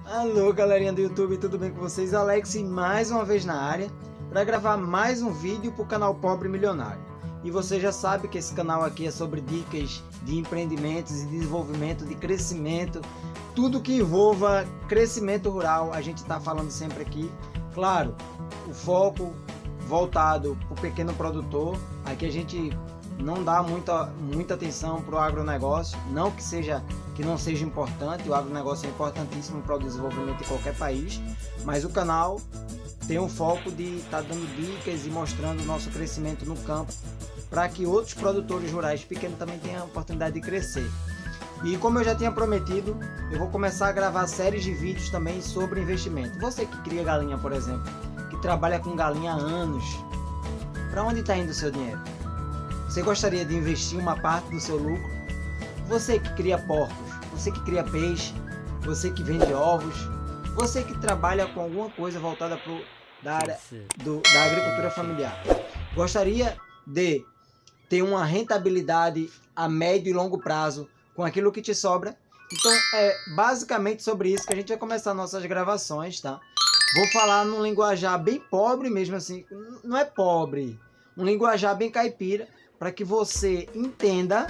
Alô, galerinha do YouTube, tudo bem com vocês? Alex mais uma vez na área para gravar mais um vídeo para o canal Pobre Milionário. E você já sabe que esse canal aqui é sobre dicas de empreendimentos e desenvolvimento, de crescimento, tudo que envolva crescimento rural, a gente está falando sempre aqui. Claro, o foco voltado para o pequeno produtor, aqui a gente não dá muita atenção para o agronegócio, não que não seja importante, o agronegócio é importantíssimo para o desenvolvimento de qualquer país, mas o canal tem um foco de estar dando dicas e mostrando o nosso crescimento no campo, para que outros produtores rurais pequenos também tenham a oportunidade de crescer. E como eu já tinha prometido, eu vou começar a gravar séries de vídeos também sobre investimento. Você que cria galinha, por exemplo, que trabalha com galinha há anos, para onde está indo o seu dinheiro? Você gostaria de investir uma parte do seu lucro? Você que cria porcos, você que cria peixe, você que vende ovos, você que trabalha com alguma coisa voltada da área da agricultura familiar, gostaria de ter uma rentabilidade a médio e longo prazo com aquilo que te sobra? Então é basicamente sobre isso que a gente vai começar nossas gravações, tá? Vou falar num linguajar bem pobre mesmo assim, não é pobre, um linguajar bem caipira, para que você entenda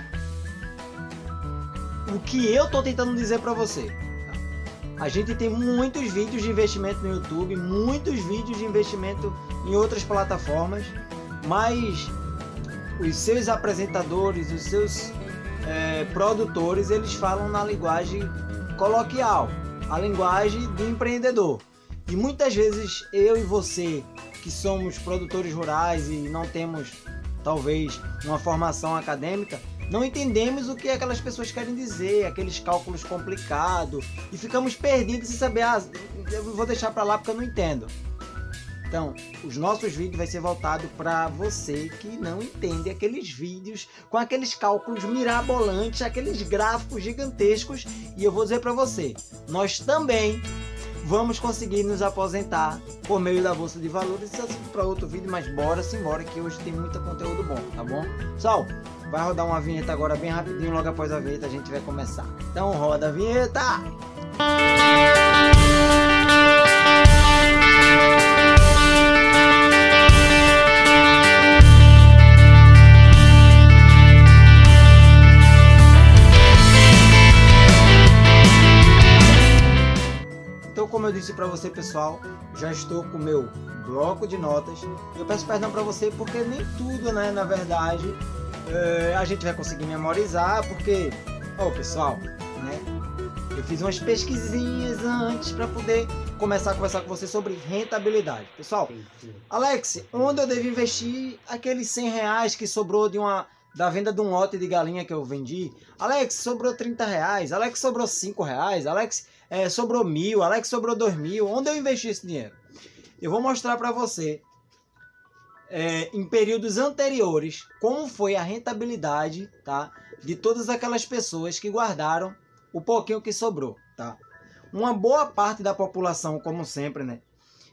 o que eu estou tentando dizer para você. A gente tem muitos vídeos de investimento no YouTube, muitos vídeos de investimento em outras plataformas, mas os seus apresentadores, os seus produtores, eles falam na linguagem coloquial, a linguagem do empreendedor. E muitas vezes eu e você, que somos produtores rurais e não temos talvez uma formação acadêmica, não entendemos o que aquelas pessoas querem dizer, aqueles cálculos complicados, e ficamos perdidos sem saber, eu vou deixar para lá porque eu não entendo. Então, os nossos vídeos vai ser voltado para você que não entende aqueles vídeos com aqueles cálculos mirabolantes, aqueles gráficos gigantescos, e eu vou dizer para você, nós também vamos conseguir nos aposentar por meio da Bolsa de Valores. Isso é para outro vídeo, mas bora simbora que hoje tem muito conteúdo bom, tá bom? Pessoal, vai rodar uma vinheta agora bem rapidinho, logo após a vinheta a gente vai começar. Então roda a vinheta! Como eu disse para você, pessoal, já estou com o meu bloco de notas. Eu peço perdão para você porque nem tudo, né, na verdade, a gente vai conseguir memorizar, porque, pessoal, né, eu fiz umas pesquisinhas antes para poder começar a conversar com você sobre rentabilidade. Pessoal, Alex, onde eu devo investir aqueles R$100 que sobrou da venda de um lote de galinha que eu vendi? Alex, sobrou R$30. Alex, sobrou R$5. Alex, sobrou 1.000. Alex, sobrou 2.000. Onde eu investi esse dinheiro? Eu vou mostrar para você em períodos anteriores como foi a rentabilidade, tá, de todas aquelas pessoas que guardaram o pouquinho que sobrou, tá? Uma boa parte da população, como sempre, né,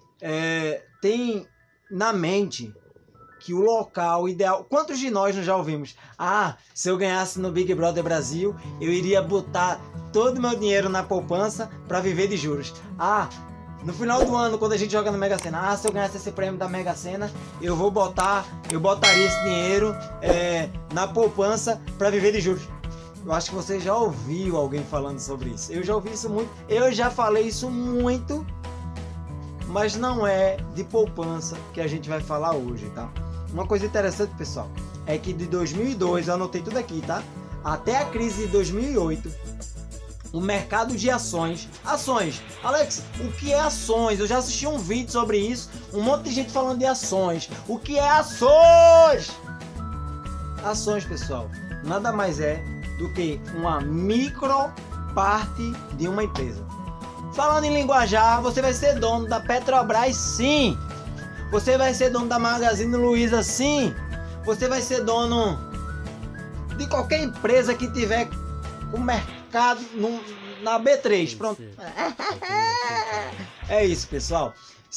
tem na mente que o local ideal... Quantos de nós já ouvimos? Se eu ganhasse no Big Brother Brasil, eu iria botar todo o meu dinheiro na poupança para viver de juros. No final do ano, quando a gente joga no Mega Sena, se eu ganhasse esse prêmio da Mega Sena, eu botaria esse dinheiro na poupança para viver de juros. Eu acho que você já ouviu alguém falando sobre isso. Eu já ouvi isso muito, eu já falei isso muito, mas não é de poupança que a gente vai falar hoje, tá? Uma coisa interessante, pessoal, é que de 2002, eu anotei tudo aqui, tá? Até a crise de 2008, o mercado de ações... Alex, o que é ações? Eu já assisti um vídeo sobre isso, um monte de gente falando de ações. O que é ações? Ações, pessoal, nada mais é do que uma micro parte de uma empresa. Falando em linguajar, você vai ser dono da Petrobras, sim. Você vai ser dono da Magazine Luiza, sim. Você vai ser dono de qualquer empresa que tiver o mercado na B3. Pronto. É isso, pessoal.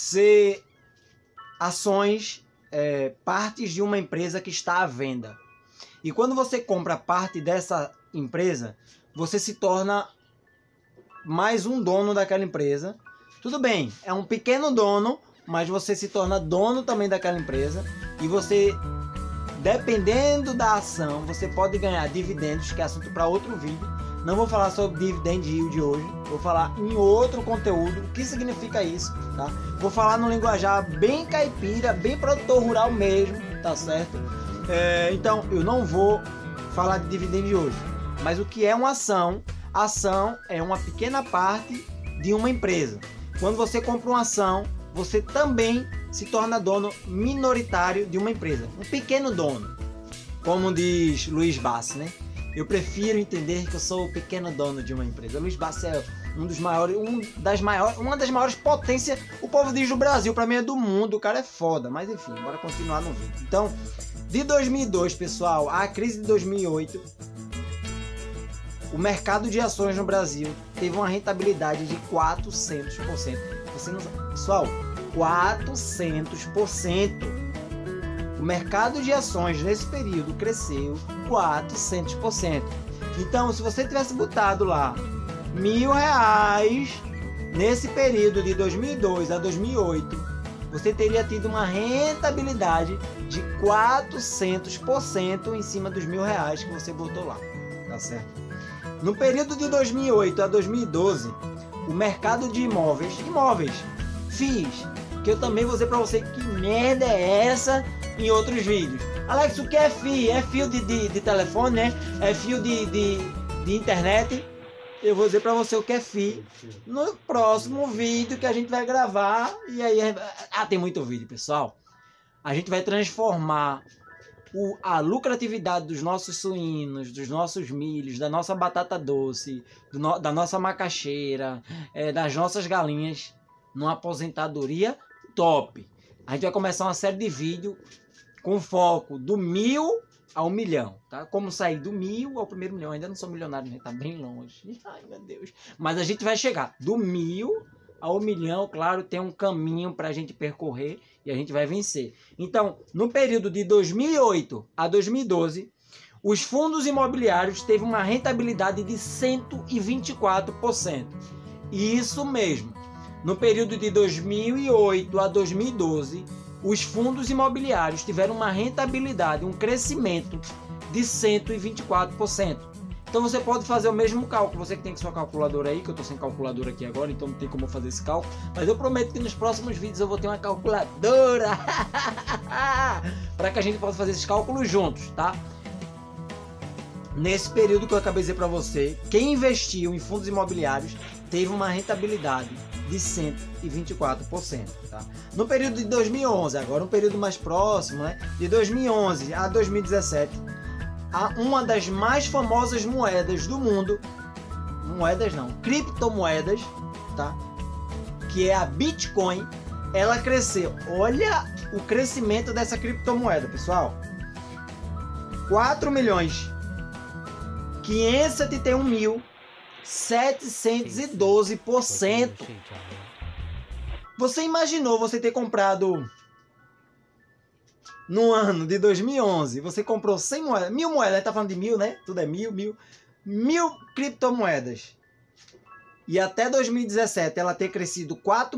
Ações, partes de uma empresa que está à venda. E quando você compra parte dessa empresa, você se torna mais um dono daquela empresa. Tudo bem, é um pequeno dono, mas você se torna dono também daquela empresa e você, dependendo da ação, você pode ganhar dividendos, que é assunto para outro vídeo. Não vou falar sobre dividend yield hoje, vou falar em outro conteúdo o que significa isso, tá? Vou falar no linguajar bem caipira, bem produtor rural mesmo, tá certo? Então eu não vou falar de dividend hoje, mas o que é uma ação? Ação é uma pequena parte de uma empresa. Quando você compra uma ação, você também se torna dono minoritário de uma empresa, um pequeno dono, como diz Luiz Bassi, né? Eu prefiro entender que eu sou o pequeno dono de uma empresa. Luiz Bassi é uma das maiores potências, o povo diz do Brasil, para mim é do mundo, o cara é foda, mas enfim, bora continuar no vídeo. Então, de 2002, pessoal, à crise de 2008, o mercado de ações no Brasil teve uma rentabilidade de 400%. Você não sabe, pessoal, 400%. O mercado de ações nesse período cresceu 400%. Então, se você tivesse botado lá R$1.000 nesse período de 2002 a 2008, você teria tido uma rentabilidade de 400% em cima dos R$1.000 que você botou lá, tá certo? No período de 2008 a 2012, o mercado de imóveis, FIIs, que eu também vou dizer para você que merda é essa em outros vídeos. Alex, o que é FII? É fio de telefone, né? É fio de internet. Eu vou dizer para você o que é FII no próximo vídeo que a gente vai gravar. E aí, tem muito vídeo, pessoal. A gente vai transformar a lucratividade dos nossos suínos, dos nossos milhos, da nossa batata doce, da nossa macaxeira, das nossas galinhas, numa aposentadoria top. A gente vai começar uma série de vídeos com foco do 1.000 ao 1.000.000, tá? Como sair do 1.000 ao primeiro milhão. Ainda não sou milionário, né? Tá bem longe. Ai, meu Deus. Mas a gente vai chegar do 1.000 ao 1.000.000, claro, tem um caminho para a gente percorrer e a gente vai vencer. Então, no período de 2008 a 2012, os fundos imobiliários teve uma rentabilidade de 124%. Isso mesmo. No período de 2008 a 2012, os fundos imobiliários tiveram uma rentabilidade, um crescimento de 124%. Então você pode fazer o mesmo cálculo, você que tem sua calculadora aí, que eu estou sem calculadora aqui agora, então não tem como eu fazer esse cálculo, mas eu prometo que nos próximos vídeos eu vou ter uma calculadora para que a gente possa fazer esses cálculos juntos, tá? Nesse período que eu acabei de dizer para você, quem investiu em fundos imobiliários teve uma rentabilidade de 124%, tá? No período de 2011, agora um período mais próximo, né? De 2011 a 2017, uma das mais famosas moedas do mundo, criptomoedas, tá? Que é a Bitcoin, ela cresceu. Olha o crescimento dessa criptomoeda, pessoal. 4.571.712%. Você imaginou você ter comprado no ano de 2011, você comprou 100 moedas, 1.000 moedas, tá falando de 1.000, né? Tudo é 1.000 criptomoedas. E até 2017 ela ter crescido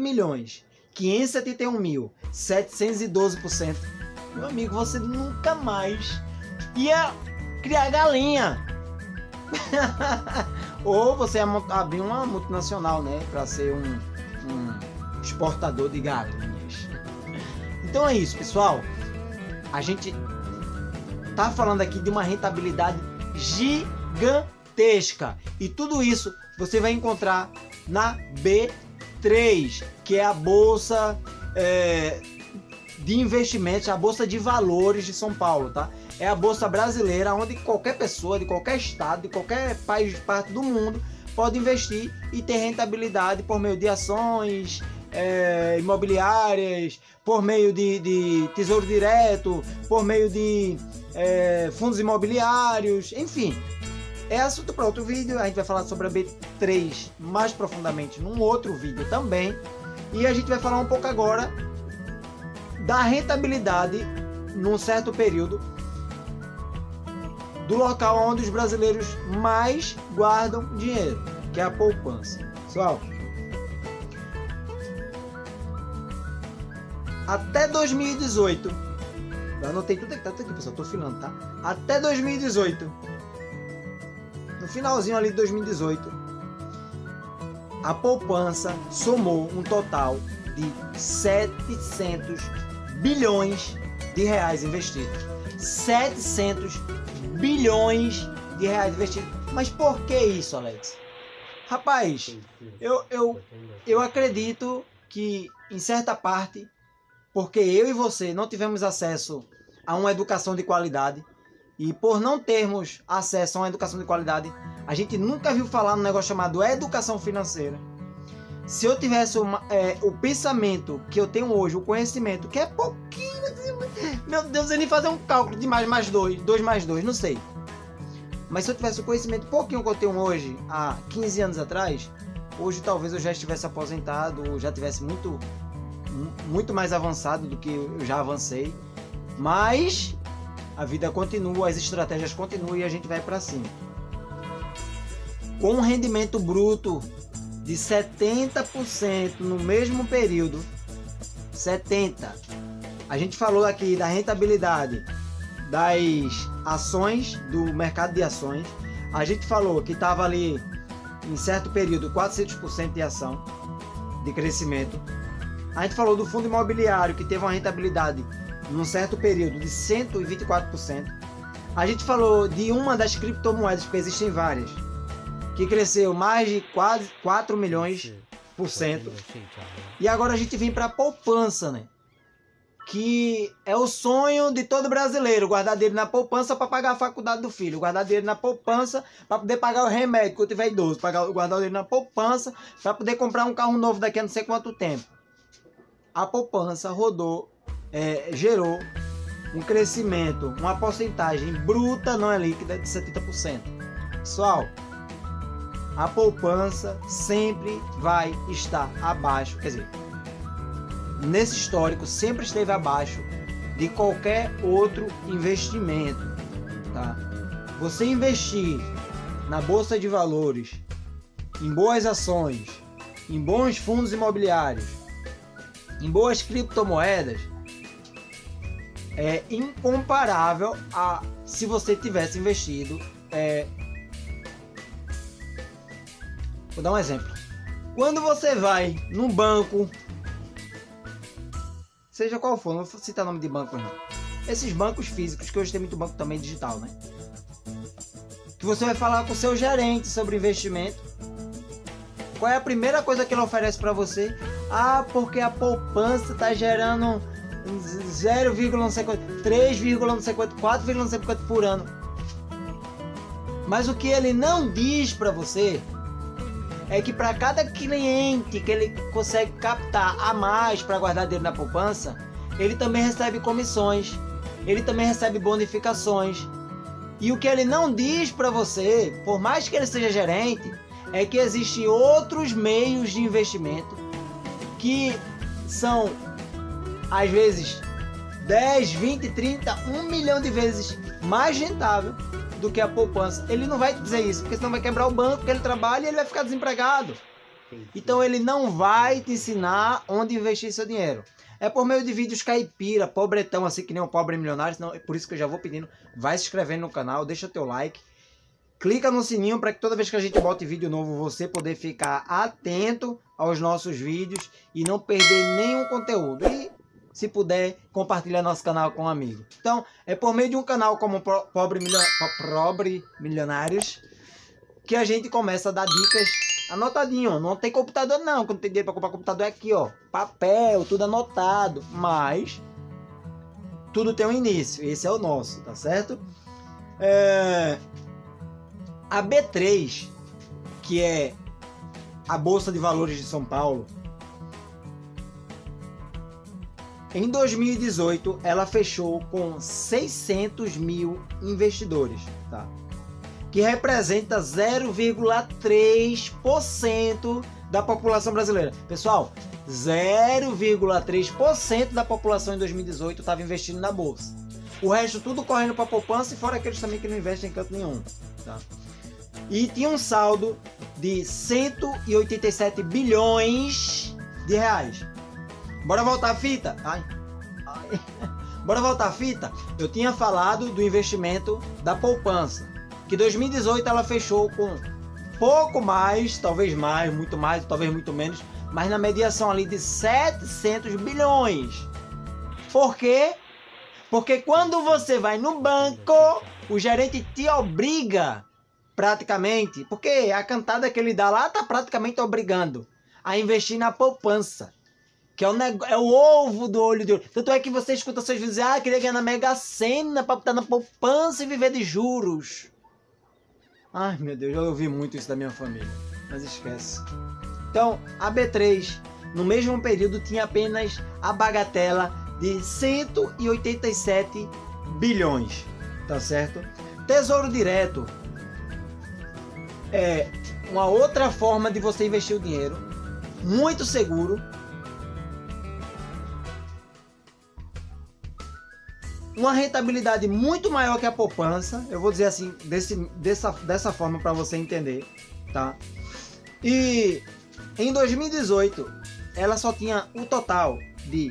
4.571.712%. Meu amigo, você nunca mais ia criar galinha. Ou você ia abrir uma multinacional, né? Para ser um exportador de galinhas. Então é isso, pessoal. A gente tá falando aqui de uma rentabilidade gigantesca. E tudo isso você vai encontrar na B3, que é a bolsa de investimentos, a bolsa de valores de São Paulo, tá? É a bolsa brasileira onde qualquer pessoa de qualquer estado, de qualquer país, parte do mundo, pode investir e ter rentabilidade por meio de ações imobiliárias, por meio de tesouro direto, por meio de fundos imobiliários, enfim. É assunto para outro vídeo. A gente vai falar sobre a B3 mais profundamente num outro vídeo também. E a gente vai falar um pouco agora da rentabilidade num certo período do local onde os brasileiros mais guardam dinheiro, que é a poupança. Pessoal, até 2018, eu anotei tudo aqui, pessoal, tô filmando, tá? Até 2018, no finalzinho ali de 2018, a poupança somou um total de 700 bilhões de reais investidos. 700 bilhões de reais investidos. Mas por que isso, Alex? Rapaz, eu acredito que em certa parte, porque eu e você não tivemos acesso a uma educação de qualidade, e por não termos acesso a uma educação de qualidade, a gente nunca viu falar num negócio chamado educação financeira. Se eu tivesse o pensamento que eu tenho hoje, o conhecimento, que é pouquinho, meu Deus, eu nem fazer um cálculo de mais 2 mais 2, não sei. Mas se eu tivesse o conhecimento pouquinho que eu tenho hoje, há 15 anos atrás, hoje talvez eu já estivesse aposentado, ou já tivesse muito mais avançado do que eu já avancei. Mas a vida continua, as estratégias continuam e a gente vai para cima. Com um rendimento bruto de 70% no mesmo período, 70%. A gente falou aqui da rentabilidade das ações, do mercado de ações. A gente falou que estava ali, em certo período, 400% de ação, de crescimento. A gente falou do fundo imobiliário, que teve uma rentabilidade, num certo período, de 124%. A gente falou de uma das criptomoedas, porque existem várias, que cresceu mais de quase 4 milhões por cento. E agora a gente vem para a poupança, né? Que é o sonho de todo brasileiro, guardar dinheiro na poupança para pagar a faculdade do filho, guardar dinheiro na poupança para poder pagar o remédio quando tiver idoso, guardar o dinheiro na poupança para poder comprar um carro novo daqui a não sei quanto tempo. A poupança gerou um crescimento, uma porcentagem bruta, não é líquida, de 70%. Pessoal, a poupança sempre vai estar abaixo, quer dizer, nesse histórico sempre esteve abaixo de qualquer outro investimento, tá? Você investir na bolsa de valores, em boas ações, em bons fundos imobiliários, em boas criptomoedas, é incomparável a se você tivesse investido. Vou dar um exemplo. Quando você vai num banco, seja qual for, não vou citar nome de banco não. Esses bancos físicos, que hoje tem muito banco também digital, né? Que você vai falar com o seu gerente sobre investimento. Qual é a primeira coisa que ele oferece para você? Ah, porque a poupança está gerando 0, não sei quanto, 3, não sei quanto, 4, não sei quanto por ano. Mas o que ele não diz para você é que para cada cliente que ele consegue captar a mais para guardar dinheiro na poupança, ele também recebe comissões, ele também recebe bonificações. E o que ele não diz para você, por mais que ele seja gerente, é que existem outros meios de investimento que são, às vezes, 10, 20, 30, 1 milhão de vezes mais rentável do que a poupança. Ele não vai te dizer isso, porque senão vai quebrar o banco que ele trabalha e ele vai ficar desempregado. Então ele não vai te ensinar onde investir seu dinheiro. É por meio de vídeos caipira, pobretão, assim que nem um pobre milionário. Senão, é por isso que eu já vou pedindo, vai se inscrevendo no canal, deixa teu like, clica no sininho para que toda vez que a gente bote vídeo novo, você poder ficar atento aos nossos vídeos e não perder nenhum conteúdo. E se puder, compartilhar nosso canal com um amigo. Então, é por meio de um canal como Pobre Milionários que a gente começa a dar dicas anotadinho. Não tem computador não, quando tem dinheiro para comprar computador é aqui, ó, papel, tudo anotado. Mas tudo tem um início, esse é o nosso, tá certo? A B3, que é a Bolsa de Valores de São Paulo, em 2018, ela fechou com 600 mil investidores, tá? Que representa 0,3% da população brasileira. Pessoal, 0,3% da população em 2018 estava investindo na bolsa. O resto tudo correndo para a poupança e fora aqueles também que não investem em canto nenhum, tá? e tinha um saldo de 187 bilhões de reais. Bora voltar a fita? Bora voltar a fita? Eu tinha falado do investimento da poupança, que 2018 ela fechou com pouco mais, talvez mais, muito mais, talvez muito menos, mas na mediação ali de 700 bilhões. Por quê? Porque quando você vai no banco, o gerente te obriga praticamente, porque a cantada que ele dá lá tá praticamente obrigando a investir na poupança, que é o ovo do olho de ouro. Tanto é que você escuta seus vizinhos dizer, queria ganhar na Mega Sena para botar na poupança e viver de juros. Ai, meu Deus, eu ouvi muito isso da minha família, mas esquece. Então, a B3, no mesmo período, tinha apenas a bagatela de 187 bilhões, tá certo? Tesouro Direto é uma outra forma de você investir o dinheiro, muito seguro, uma rentabilidade muito maior que a poupança, eu vou dizer assim, dessa forma para você entender, tá? E em 2018, ela só tinha um total de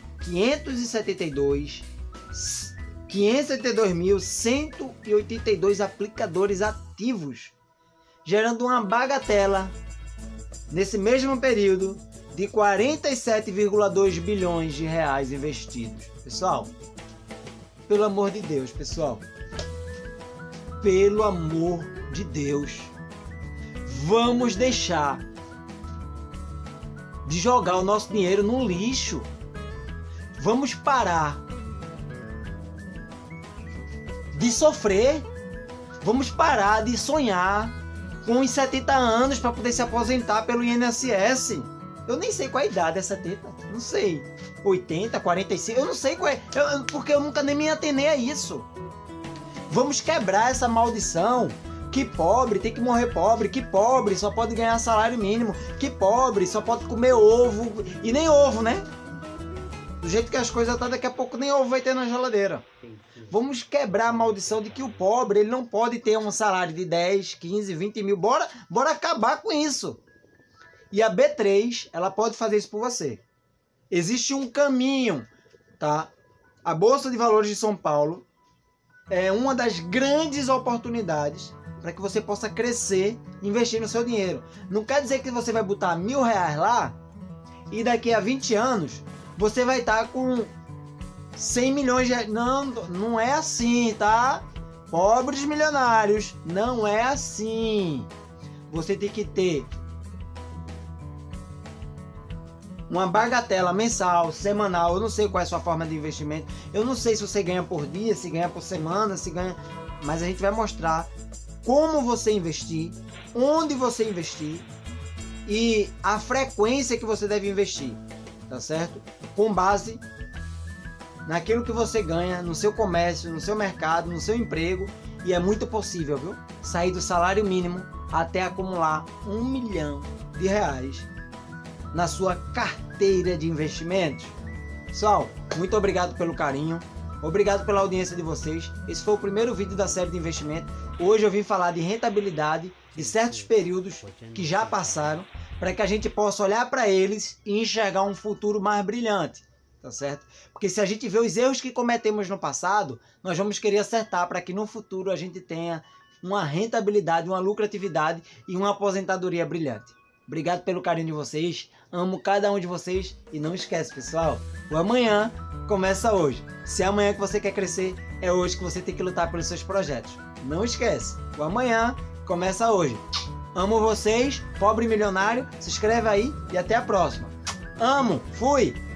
572.182 aplicadores ativos, gerando uma bagatela, nesse mesmo período, de 47,2 bilhões de reais investidos. Pessoal, pelo amor de Deus, pessoal, pelo amor de Deus, vamos deixar de jogar o nosso dinheiro no lixo. Vamos parar de sofrer. Vamos parar de sonhar com os 70 anos para poder se aposentar pelo INSS. Eu nem sei qual é a idade dessa teta. Não sei. 80, 45, eu não sei qual é. Porque eu nunca nem me atenei a isso. Vamos quebrar essa maldição. Que pobre tem que morrer pobre. Que pobre só pode ganhar salário mínimo. Que pobre só pode comer ovo. E nem ovo, né? Do jeito que as coisas estão, daqui a pouco nem ovo vai ter na geladeira. Vamos quebrar a maldição de que o pobre ele não pode ter um salário de 10, 15, 20 mil. Bora acabar com isso. E a B3, ela pode fazer isso por você. Existe um caminho, tá? A Bolsa de Valores de São Paulo é uma das grandes oportunidades para que você possa crescer investindo o seu dinheiro. Não quer dizer que você vai botar R$1.000 lá e daqui a 20 anos você vai estar com 100 milhões de reais. Não, não é assim, tá? Pobres milionários, não é assim. Você tem que ter uma bagatela mensal, semanal, eu não sei qual é a sua forma de investimento, eu não sei se você ganha por dia, se ganha por semana, se ganha... Mas a gente vai mostrar como você investir, onde você investir e a frequência que você deve investir, tá certo? Com base naquilo que você ganha no seu comércio, no seu mercado, no seu emprego, e é muito possível, viu? Sair do salário mínimo até acumular R$1 milhão na sua carteira de investimentos. Pessoal, muito obrigado pelo carinho, obrigado pela audiência de vocês. Esse foi o primeiro vídeo da série de investimento. Hoje eu vim falar de rentabilidade de certos períodos que já passaram, para que a gente possa olhar para eles e enxergar um futuro mais brilhante, tá certo? Porque se a gente vê os erros que cometemos no passado, nós vamos querer acertar para que no futuro a gente tenha uma rentabilidade, uma lucratividade e uma aposentadoria brilhante. Obrigado pelo carinho de vocês, amo cada um de vocês e não esquece, pessoal, o amanhã começa hoje. Se é amanhã que você quer crescer, é hoje que você tem que lutar pelos seus projetos. Não esquece, o amanhã começa hoje. Amo vocês, pobre milionário, se inscreve aí e até a próxima. Amo, fui!